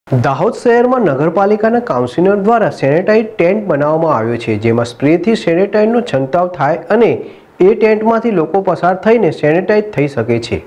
દાહોદ શહેરમાં નગરપાલિકાના કાઉન્સિલર દ્વારા સેનેટાઇઝ ટેન્ટ બનાવવામાં આવ્યો છે, જેમાં સ્પ્રેથી સેનેટાઇઝનો છંટકાવ થાય અને એ ટેન્ટમાંથી લોકો પસાર થઈને સેનેટાઇઝ થઈ શકે છે।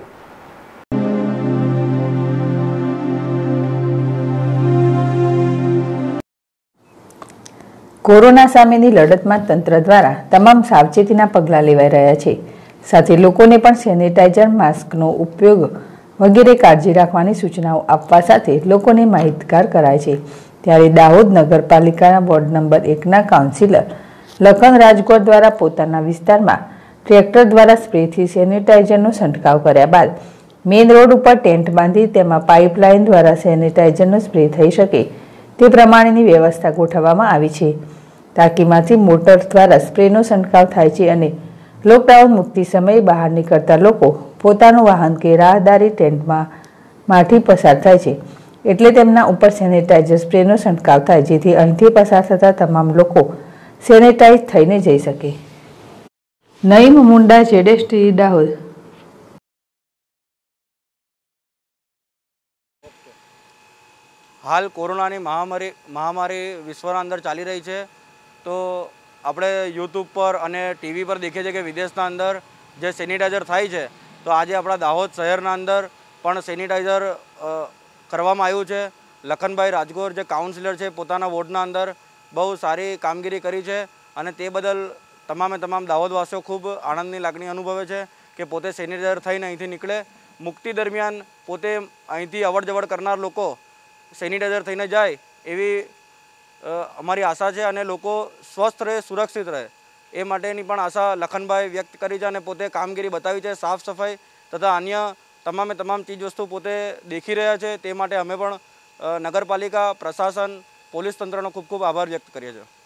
કોરોના સામેની લડતમાં તંત્ર દ્વારા તમામ સાવચેતીના પગલાં લેવાઈ રહ્યા છે, સાથે લોકોને પણ સેનેટાઇઝર, માસ્કનો ઉપયોગ વગેરે કાળજી રાખવાની સૂચનાઓ આપવા સાથે લોકોને માહિતગાર કરાય છે। ત્યારે દાહોદ નગરપાલિકાના વોર્ડ નંબર 1ના કાઉન્સિલર લખન રાજગોર દ્વારા પોતાના વિસ્તારમાં ટ્રેક્ટર દ્વારા સ્પ્રેથી સેનેટાઇઝરનો છંટકાવ કર્યા બાદ મેઇન રોડ ઉપર ટેન્ટ બાંધી તેમાં પાઇપલાઇન દ્વારા સેનેટાઇઝરનો સ્પ્રે થઈ શકે તે પ્રમાણેની વ્યવસ્થા ગોઠવવામાં આવી છે। ટાંકીમાંથી મોટર દ્વારા સ્પ્રેનો છંટકાવ થાય છે અને લોકડાઉન મુક્તિ સમયે બહાર નીકળતા લોકો પોતાનું વાહન કે રાહદારી ટેન્ટમાંથી પસાર થાય છે એટલે તેમના ઉપર સેનેટાઇઝર સ્પ્રેનો છંટકાવ થાય, જેથી અહીંથી પસાર થતા તમામ લોકો સેનેટાઇઝ થઈને જઈ શકે। નઈમ મુંડા, ZST દાહોદ। હાલ કોરોનાની મહામારી વિશ્વના અંદર ચાલી રહી છે, તો આપણે યુટ્યુબ પર અને ટીવી પર દેખીએ છીએ કે વિદેશના અંદર જે સેનિટાઈઝર થાય છે, તો આજે આપણા દાહોદ શહેરના અંદર પણ સેનિટાઈઝર કરવામાં આવ્યું છે। લખનભાઈ રાજગોર જે કાઉન્સિલર છે, પોતાના વોર્ડના અંદર બહુ સારી કામગીરી કરી છે અને તે બદલ તમામ દાહોદવાસીઓ ખૂબ આનંદની લાગણી અનુભવે છે કે પોતે સેનિટાઈઝર થઈને અહીંથી નીકળે। મુક્તિ દરમિયાન પોતે અહીંથી અવર જવર કરનાર લોકો સેનિટાઈઝર થઈને જાય એવી અમારી આશા છે અને લોકો સ્વસ્થ રહે, સુરક્ષિત રહે એ માટેની પણ આશા લખનભાઈ વ્યક્ત કરી છે અને પોતે કામગીરી બતાવી છે। સાફ સફાઈ તથા અન્ય તમામ ચીજવસ્તુ પોતે દેખી રહ્યા છે, તે માટે અમે પણ નગરપાલિકા, પ્રશાસન, પોલીસ તંત્રનો ખૂબ આભાર વ્યક્ત કરીએ છીએ।